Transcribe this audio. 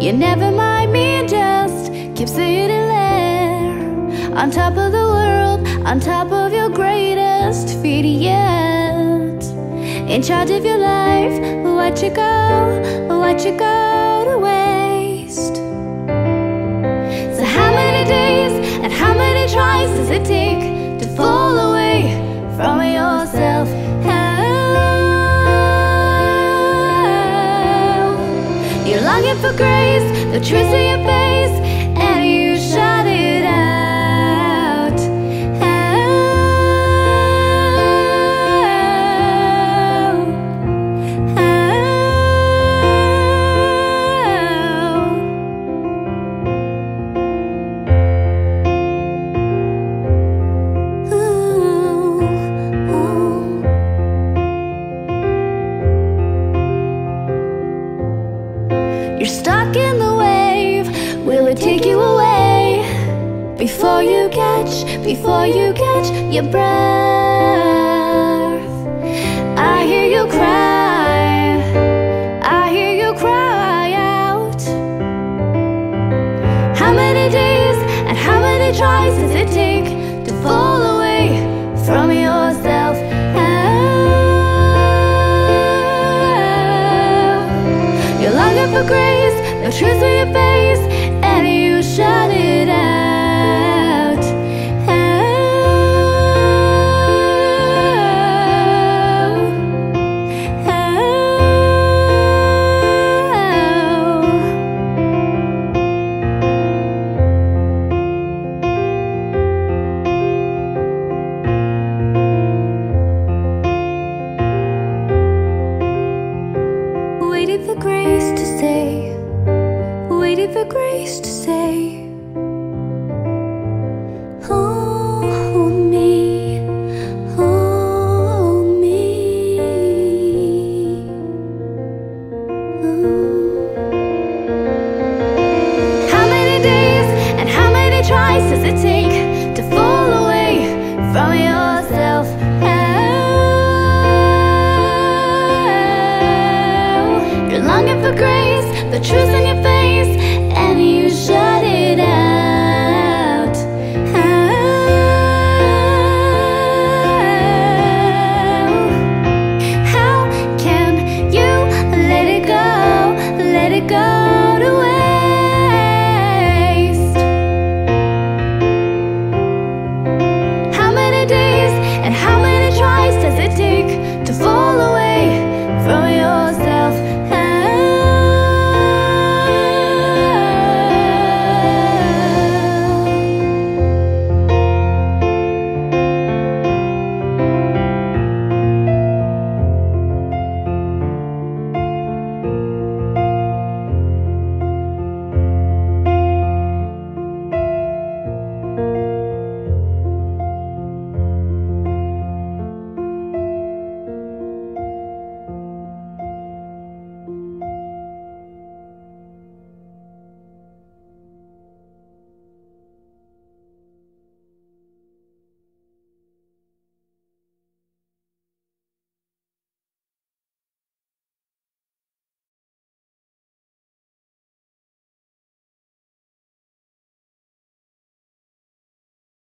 You never mind me, just keep sitting there on top of the world, on top of your greatest feat yet. In charge of your life, watch it go to waste. So how many days and how many tries does it take to fall away from yourself? You're longing for grace, the truth in your face, and you shut it out. You're stuck in the wave, will it take you away before you catch your breath? I hear you cry, I hear you cry out. How many days and how many tries does it take to fall away from yourself? You're longing for grace, no truth in your face, and you shut it out. Waiting for grace to say, waiting for grace to say, hold me, hold me. How many days and how many tries does it take to fall away from yourself? You're longing for grace, the truth in your face, and you shut it out. How can you let it go to waste? How many days and how many tries does it take to fall away from yourself?